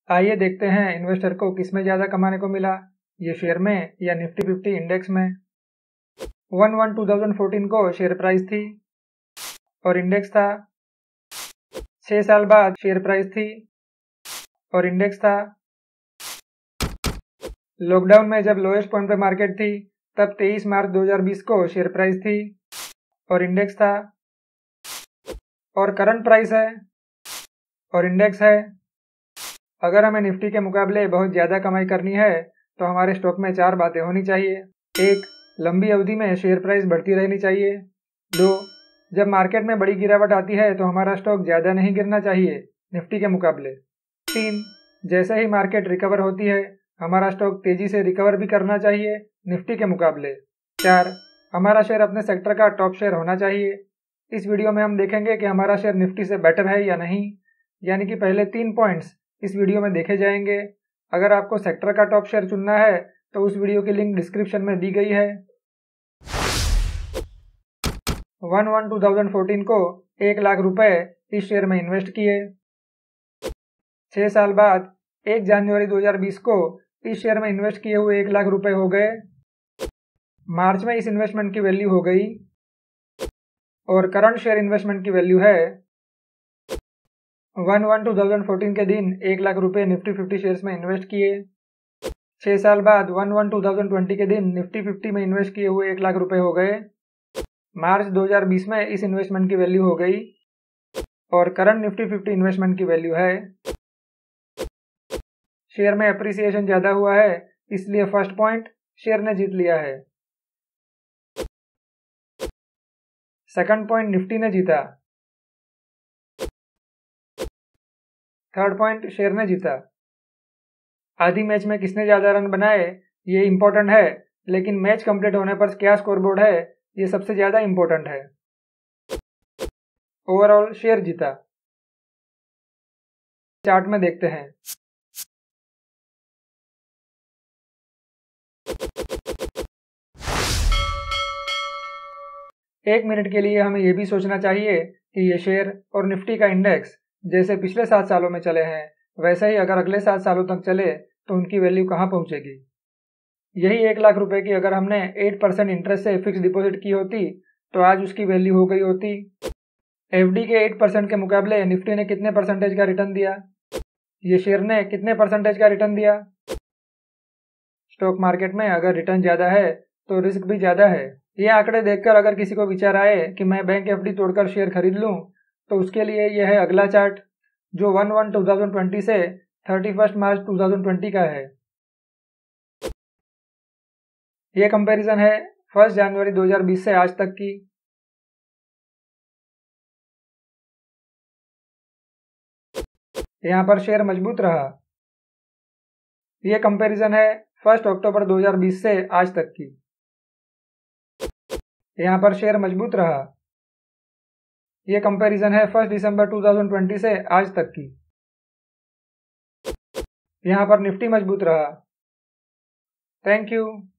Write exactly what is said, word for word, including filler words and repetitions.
आइए देखते हैं इन्वेस्टर को किसमें ज़्यादा कमाने को मिला, ये शेयर में या निफ्टी फिफ्टी इंडेक्स में। One one two thousand fourteen को शेयर प्राइस थी और इंडेक्स था। छः साल बाद शेयर प्राइस थी और इंडेक्स था। लॉकडाउन में जब लोएस्ट पॉइंट पे मार्केट थी तब तेईस मार्च दो हज़ार बीस को शेयर प्राइस थी और इंडेक्स था। और करंट प्राइस है और इंडेक्स है। अगर हमें निफ्टी के मुकाबले बहुत ज़्यादा कमाई करनी है तो हमारे स्टॉक में चार बातें होनी चाहिए। एक, लंबी अवधि में शेयर प्राइस बढ़ती रहनी चाहिए। दो, जब मार्केट में बड़ी गिरावट आती है तो हमारा स्टॉक ज़्यादा नहीं गिरना चाहिए निफ्टी के मुकाबले। तीन, जैसे ही मार्केट रिकवर होती है हमारा स्टॉक तेज़ी से रिकवर भी करना चाहिए निफ्टी के मुकाबले। चार, हमारा शेयर अपने सेक्टर का टॉप शेयर होना चाहिए। इस वीडियो में हम देखेंगे कि हमारा शेयर निफ्टी से बेटर है या नहीं, यानी कि पहले तीन पॉइंट्स इस वीडियो में देखे जाएंगे। अगर आपको सेक्टर का टॉप शेयर चुनना है तो उस वीडियो की लिंक डिस्क्रिप्शन में दी गई है। One one two thousand fourteen को एक लाख रुपए इस शेयर में इन्वेस्ट किए। छः साल बाद एक जनवरी दो हज़ार बीस को इस शेयर में इन्वेस्ट किए हुए एक लाख रुपए हो गए। मार्च में इस इन्वेस्टमेंट की वैल्यू हो गई और करंट शेयर इन्वेस्टमेंट की वैल्यू है one one two thousand fourteen के दिन एक लाख रुपए निफ्टी फिफ्टी शेयर्स में इन्वेस्ट किए। छः साल बाद one one two thousand twenty के दिन निफ्टी फिफ्टी में इन्वेस्ट किए हुए एक लाख रुपए हो गए। मार्च दो हज़ार बीस में इस इन्वेस्टमेंट की वैल्यू हो गई और करंट निफ्टी फिफ्टी इन्वेस्टमेंट की वैल्यू है। शेयर में अप्रिसिएशन ज़्यादा हुआ है इसलिए फर्स्ट पॉइंट शेयर ने जीत लिया है। सेकंड पॉइंट निफ्टी ने जीता। थर्ड पॉइंट शेयर ने जीता। आधी मैच में किसने ज़्यादा रन बनाए ये इंपॉर्टेंट है, लेकिन मैच कंप्लीट होने पर क्या स्कोरबोर्ड है ये सबसे ज़्यादा इंपॉर्टेंट है। ओवरऑल शेयर जीता। चार्ट में देखते हैं। एक मिनट के लिए हमें यह भी सोचना चाहिए कि ये शेयर और निफ्टी का इंडेक्स जैसे पिछले सात सालों में चले हैं वैसे ही अगर अगले सात सालों तक चले तो उनकी वैल्यू कहाँ पहुँचेगी। यही एक लाख रुपए की अगर हमने एट परसेंट इंटरेस्ट से फिक्स डिपॉजिट की होती तो आज उसकी वैल्यू हो गई होती। एफडी के एट परसेंट के मुकाबले निफ्टी ने कितने परसेंटेज का रिटर्न दिया, ये शेयर ने कितने परसेंटेज का रिटर्न दिया। स्टॉक मार्केट में अगर रिटर्न ज़्यादा है तो रिस्क भी ज़्यादा है। ये आंकड़े देखकर अगर किसी को विचार आए कि मैं बैंक एफडी तोड़कर शेयर खरीद लूँ तो उसके लिए यह है अगला चार्ट जो one one two thousand twenty से thirty first March two thousand twenty का है। यह कंपैरिजन है फर्स्ट जनवरी दो हज़ार बीस से आज तक की। यहाँ पर शेयर मजबूत रहा। यह कंपैरिजन है फर्स्ट अक्टूबर दो हज़ार बीस से आज तक की। यहाँ पर शेयर मजबूत रहा। यह कंपैरिजन है first December two thousand twenty से आज तक की। यहाँ पर निफ्टी मजबूत रहा। Thank you.